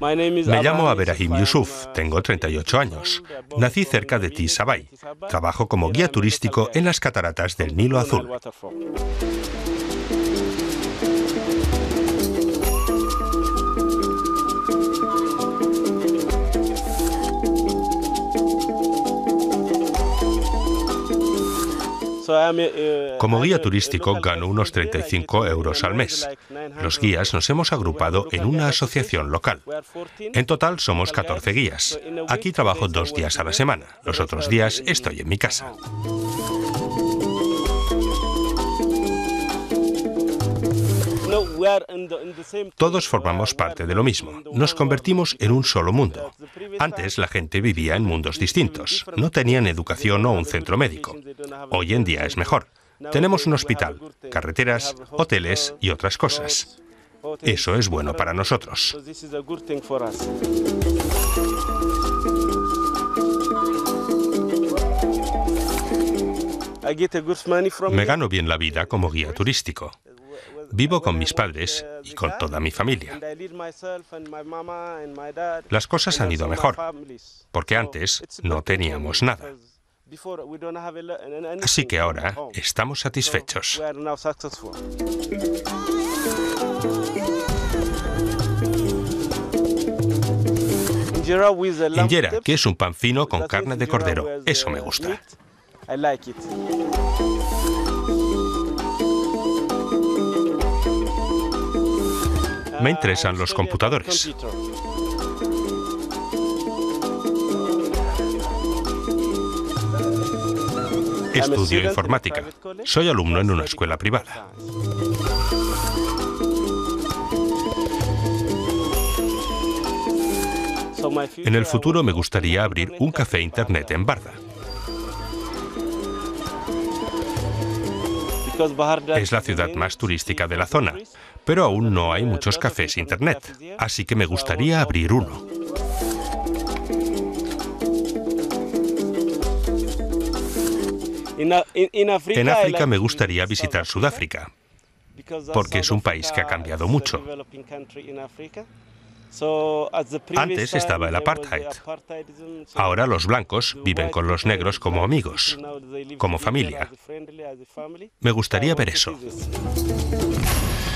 Me llamo Aberahim Yusuf, tengo 38 años. Nací cerca de Tis Abay. Trabajo como guía turístico en las cataratas del Nilo Azul. Como guía turístico gano unos 35 euros al mes. Los guías nos hemos agrupado en una asociación local. En total somos 14 guías. Aquí trabajo 2 días a la semana. Los otros días estoy en mi casa. Todos formamos parte de lo mismo. Nos convertimos en un solo mundo. Antes la gente vivía en mundos distintos. No tenían educación o un centro médico. Hoy en día es mejor. Tenemos un hospital, carreteras, hoteles y otras cosas. Eso es bueno para nosotros. Me gano bien la vida como guía turístico. Vivo con mis padres y con toda mi familia. Las cosas han ido mejor, porque antes no teníamos nada. Así que ahora estamos satisfechos. Injera, que es un pan fino con carne de cordero. Eso me gusta. Me interesan los computadores. Estudio informática. Soy alumno en una escuela privada. En el futuro me gustaría abrir un café internet en Barda. Es la ciudad más turística de la zona, pero aún no hay muchos cafés internet, así que me gustaría abrir uno. En África me gustaría visitar Sudáfrica, porque es un país que ha cambiado mucho. Antes estaba el apartheid. Ahora los blancos viven con los negros como amigos, como familia. Me gustaría ver eso.